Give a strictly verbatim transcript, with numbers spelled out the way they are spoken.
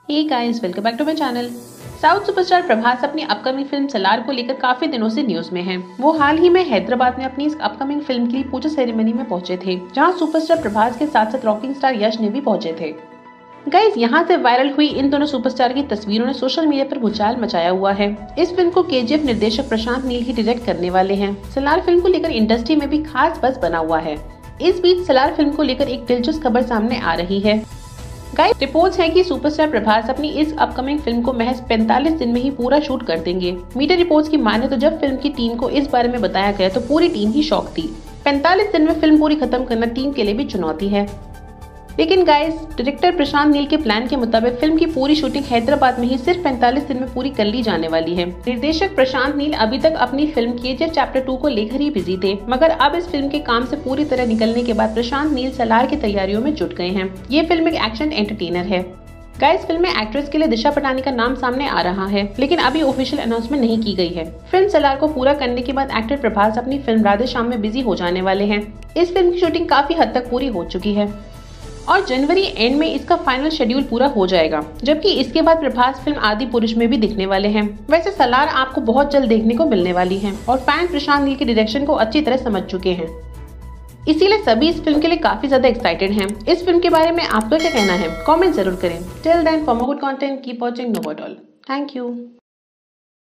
Hey guys, welcome back to my channel. South superstar Prabhas अपनी upcoming film Salaar को लेकर काफी दिनों से न्यूज में हैं। वो हाल ही में हैदराबाद में अपनी इस अपकमिंग फिल्म के लिए पूजा सेरेमनी में पहुंचे थे, जहां सुपरस्टार प्रभास के साथ साथ रॉकिंग स्टार यश ने भी पहुंचे थे। गाइस, यहां से वायरल हुई इन दोनों सुपरस्टार की तस्वीरों ने सोशल मीडिया पर भूचाल मचाया हुआ है। इस फिल्म को केजीएफ निर्देशक प्रशांत नील ही डायरेक्ट करने वाले हैं। सलार फिल्म को लेकर इंडस्ट्री में भी खास बज़ बना हुआ है। इस बीच सलार फिल्म को लेकर एक दिलचस्प खबर सामने आ रही है। गाइस, रिपोर्ट्स हैं कि सुपरस्टार प्रभास अपनी इस अपकमिंग फिल्म को महज पैंतालीस दिन में ही पूरा शूट कर देंगे। मीडिया रिपोर्ट्स की माने तो जब फिल्म की टीम को इस बारे में बताया गया तो पूरी टीम ही शॉक थी। पैंतालीस दिन में फिल्म पूरी खत्म करना टीम के लिए भी चुनौती है। लेकिन गाइस, डायरेक्टर प्रशांत नील के प्लान के मुताबिक फिल्म की पूरी शूटिंग हैदराबाद में ही सिर्फ पैंतालीस दिन में पूरी कर ली जाने वाली है। निर्देशक प्रशांत नील अभी तक अपनी फिल्म केजीएफ चैप्टर टू को लेकर ही बिजी थे, मगर अब इस फिल्म के काम से पूरी तरह निकलने के बाद प्रशांत नील सलार की तैयारियों में जुट गए हैं। ये फिल्म एक एक्शन एंटरटेनर है। गाइस, फिल्म में एक्ट्रेस के लिए दिशा पटानी का नाम सामने आ रहा है, लेकिन अभी ऑफिशियल अनाउंसमेंट नहीं की गई है। फिल्म सलार को पूरा करने के बाद एक्टर प्रभास अपनी फिल्म राधे श्याम में बिजी हो जाने वाले हैं। इस फिल्म की शूटिंग काफी हद तक पूरी हो चुकी है और जनवरी एंड में इसका फाइनल शेड्यूल पूरा हो जाएगा, जबकि इसके बाद प्रभास फिल्म आदि पुरुष में भी दिखने वाले हैं। वैसे सलार आपको बहुत जल्द देखने को मिलने वाली है और फैन प्रशांत नील के डायरेक्शन को अच्छी तरह समझ चुके हैं, इसीलिए सभी इस फिल्म के लिए काफी ज्यादा एक्साइटेड हैं। इस फिल्म के बारे में आपका क्या कहना है, कमेंट जरूर करें। Till then, for more good content keep watching नोवाडॉल। Thank you.